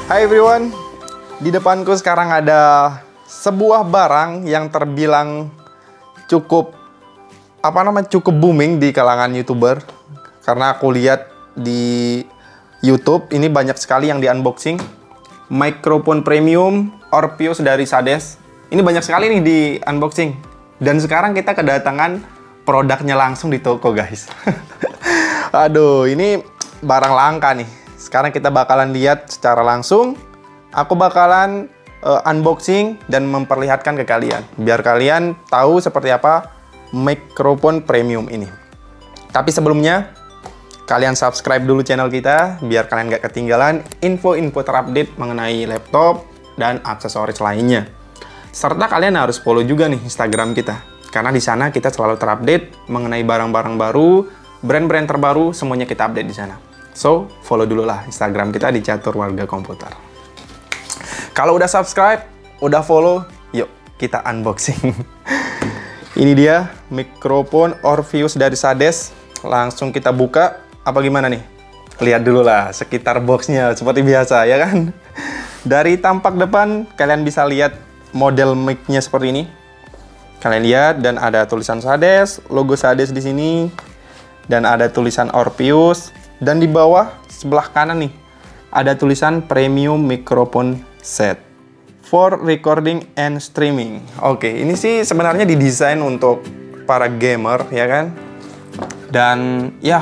Hai everyone, di depanku sekarang ada sebuah barang yang terbilang cukup cukup booming di kalangan YouTuber. Karena aku lihat di YouTube ini banyak sekali yang di unboxing. Microphone premium Orpheus dari Sades. Ini banyak sekali nih di unboxing. Dan sekarang kita kedatangan produknya langsung di toko, guys. Aduh, ini barang langka nih. Sekarang kita bakalan lihat secara langsung. Aku bakalan unboxing dan memperlihatkan ke kalian. Biar kalian tahu seperti apa mikrofon premium ini. Tapi sebelumnya, kalian subscribe dulu channel kita. Biar kalian gak ketinggalan info-info terupdate mengenai laptop dan aksesoris lainnya. Serta kalian harus follow juga nih Instagram kita. Karena di sana kita selalu terupdate mengenai barang-barang baru, brand-brand terbaru, semuanya kita update di sana. So, follow dulu lah Instagram kita di Catur Warga Komputer. Kalau udah subscribe, udah follow, yuk kita unboxing. Ini dia mikrofon Orpheus dari Sades. Langsung kita buka. Apa gimana nih? Lihat dulu lah sekitar boxnya seperti biasa ya kan. Dari tampak depan kalian bisa lihat model mic-nya seperti ini. Kalian lihat dan ada tulisan Sades, logo Sades di sini dan ada tulisan Orpheus. Dan di bawah sebelah kanan nih ada tulisan Premium Microphone Set for Recording and Streaming. Oke, ini sih sebenarnya didesain untuk para gamer ya kan. Dan ya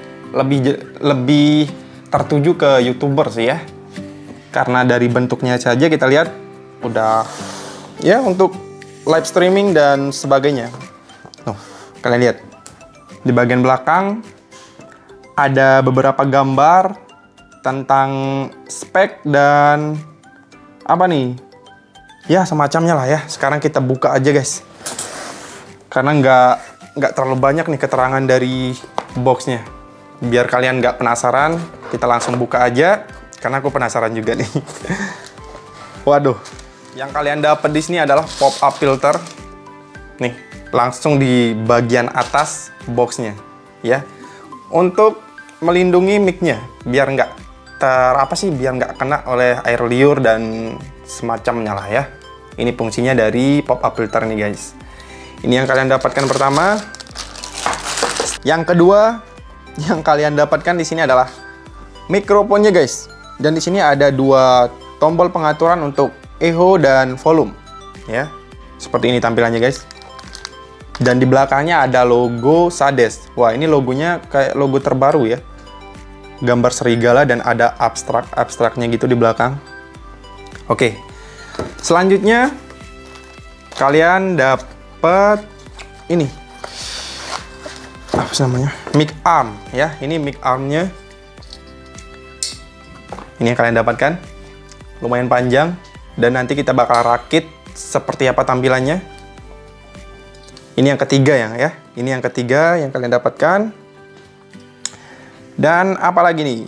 lebih tertuju ke YouTuber sih ya. Karena dari bentuknya saja kita lihat udah ya untuk live streaming dan sebagainya. Kalian lihat di bagian belakang ada beberapa gambar tentang spek dan apa nih? Ya semacamnya lah ya. Sekarang kita buka aja guys. Karena nggak terlalu banyak nih keterangan dari boxnya. Biar kalian nggak penasaran, kita langsung buka aja. Karena aku penasaran juga nih. Waduh, yang kalian dapat di sini adalah pop-up filter. Nih, langsung di bagian atas boxnya, ya. Untuk melindungi mic-nya biar nggak biar nggak kena oleh air liur dan semacamnya lah ya. Ini fungsinya dari pop-up filter nih guys. Ini yang kalian dapatkan pertama. Yang kedua yang kalian dapatkan di sini adalah mikrofonnya guys. Dan di sini ada dua tombol pengaturan untuk echo dan volume ya. Seperti ini tampilannya guys. Dan di belakangnya ada logo Sades. Wah, ini logonya kayak logo terbaru ya. Gambar serigala dan ada abstraknya gitu di belakang. Oke. Selanjutnya kalian dapat ini. Apa namanya? Mic arm ya. Ini mic armnya. Ini yang kalian dapatkan. Lumayan panjang dan nanti kita bakal rakit seperti apa tampilannya. Ini yang ketiga ya. Ini yang ketiga yang kalian dapatkan. Dan apa lagi nih?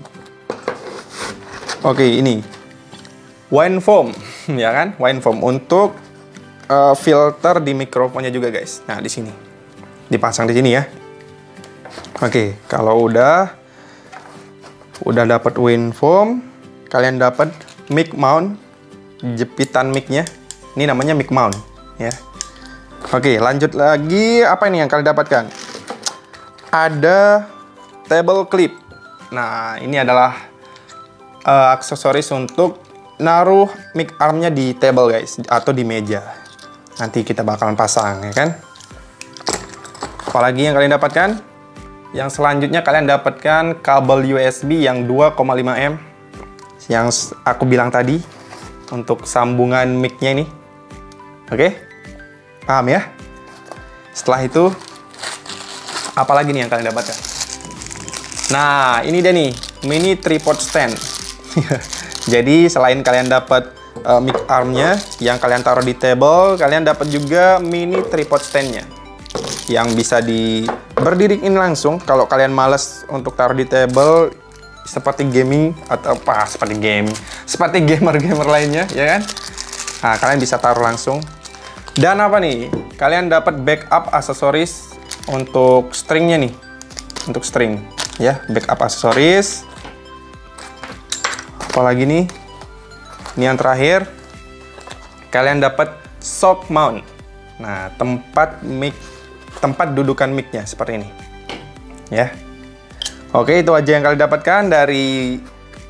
Oke, ini wine foam, ya kan? Wine foam untuk filter di mikrofonnya juga, guys. Nah, di sini dipasang di sini ya. Oke, kalau udah dapat wine foam, kalian dapat mic mount, jepitan mic-nya. Ini namanya mic mount, ya. Oke, lanjut lagi. Apa ini yang kalian dapatkan? Ada table clip. Nah, ini adalah aksesoris untuk naruh mic armnya di table guys, atau di meja. Nanti kita bakalan pasang ya kan. Apalagi yang kalian dapatkan? Yang selanjutnya kalian dapatkan kabel USB yang 2,5 mm yang aku bilang tadi untuk sambungan mic-nya ini. Oke? Paham ya? Setelah itu apalagi nih yang kalian dapatkan? Nah, ini dia nih, mini tripod stand. Jadi, selain kalian dapat mic armnya yang kalian taruh di table, kalian dapat juga mini tripod standnya yang bisa berdiriin langsung. Kalau kalian males untuk taruh di table, seperti gaming atau seperti gamer-gamer lainnya, ya kan? Nah, kalian bisa taruh langsung. Dan apa nih? Kalian dapat backup aksesoris untuk stringnya nih, untuk string. Ya, backup aksesoris. Apalagi nih? Ini yang terakhir, kalian dapat shock mount. Nah, tempat dudukan mic-nya seperti ini. Ya. Oke, itu aja yang kalian dapatkan dari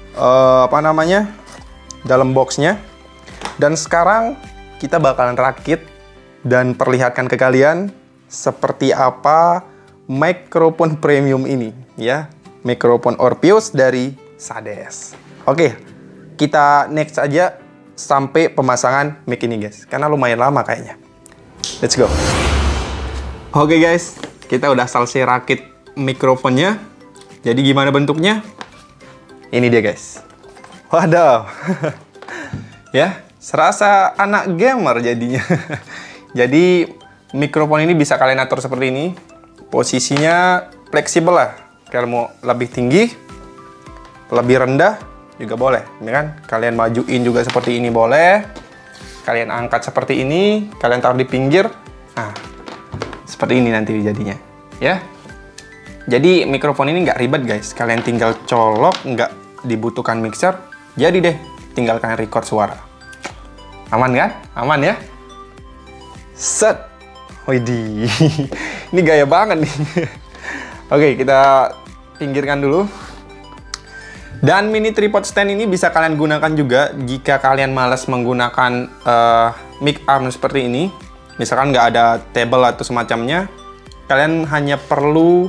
dalam boxnya. Dan sekarang kita bakalan rakit dan perlihatkan ke kalian seperti apa mikrofon premium ini, ya. Mikrofon Orpheus dari Sades. Oke, kita next aja sampai pemasangan mic ini, guys. Karena lumayan lama kayaknya. Let's go. Oke, guys, kita udah selesai rakit mikrofonnya. Jadi gimana bentuknya? Ini dia, guys. Waduh. Ya, serasa anak gamer jadinya. Jadi mikrofon ini bisa kalian atur seperti ini. Posisinya fleksibel lah. Kalau mau lebih tinggi, lebih rendah juga boleh, ya kan? Kalian majuin juga seperti ini boleh. Kalian angkat seperti ini, kalian taruh di pinggir. Nah, seperti ini nanti jadinya, ya. Jadi mikrofon ini nggak ribet, guys. Kalian tinggal colok, nggak dibutuhkan mixer. Jadi deh, tinggal kalian record suara. Aman kan? Aman ya? Set. Widih, ini gaya banget nih. Oke, kita pinggirkan dulu. Dan mini tripod stand ini bisa kalian gunakan juga jika kalian malas menggunakan mic arm seperti ini. Misalkan nggak ada table atau semacamnya, kalian hanya perlu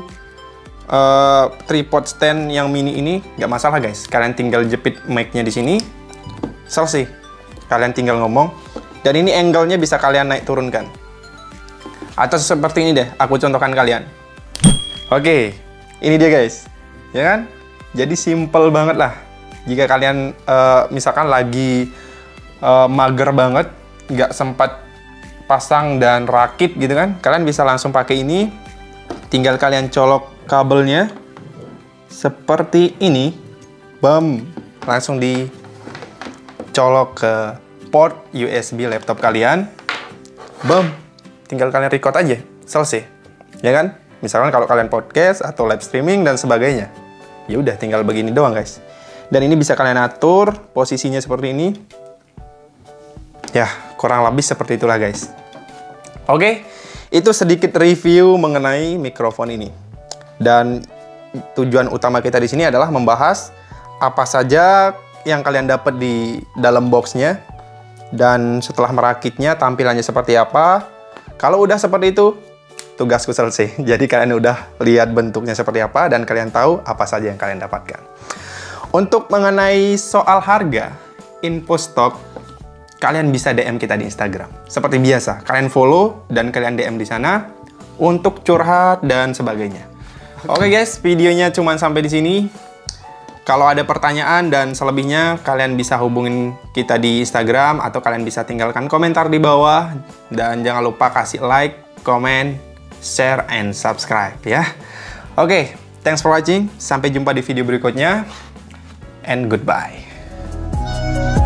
tripod stand yang mini ini, nggak masalah, guys. Kalian tinggal jepit mic-nya di sini, selesai. Kalian tinggal ngomong. Dan ini angle-nya bisa kalian naik turunkan. Atau seperti ini deh, aku contohkan kalian. Oke, ini dia, guys. Ya kan? Jadi simple banget lah. Jika kalian misalkan lagi mager banget, nggak sempat pasang dan rakit gitu kan, kalian bisa langsung pakai ini. Tinggal kalian colok kabelnya seperti ini. Bam, langsung dicolok ke port USB laptop kalian. Bam. Tinggal kalian record aja, selesai, ya kan? Misalkan kalau kalian podcast atau live streaming dan sebagainya, ya udah tinggal begini doang, guys. Dan ini bisa kalian atur posisinya seperti ini. Ya, kurang lebih seperti itulah, guys. Oke, itu sedikit review mengenai mikrofon ini. Dan tujuan utama kita di sini adalah membahas apa saja yang kalian dapat di dalam boxnya. Dan setelah merakitnya, tampilannya seperti apa. Kalau udah seperti itu, tugasku selesai. Jadi kalian udah lihat bentuknya seperti apa dan kalian tahu apa saja yang kalian dapatkan. Untuk mengenai soal harga, info stok, kalian bisa DM kita di Instagram. Seperti biasa, kalian follow dan kalian DM di sana untuk curhat dan sebagainya. Oke, guys, videonya cuma sampai di sini. Kalau ada pertanyaan dan selebihnya, kalian bisa hubungin kita di Instagram atau kalian bisa tinggalkan komentar di bawah. Dan jangan lupa kasih like, comment, share, and subscribe ya. Oke, thanks for watching. Sampai jumpa di video berikutnya. And goodbye.